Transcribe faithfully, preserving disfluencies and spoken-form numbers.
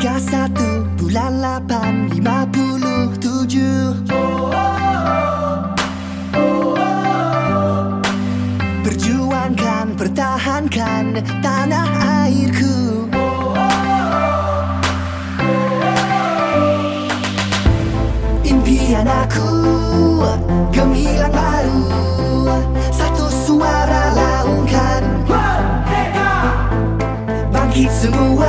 tiga satu bulan delapan lima puluh tujuh. Perjuangkan, pertahankan tanah airku. Impian aku gemilang baru, satu suara laungkan. Bangkit semua,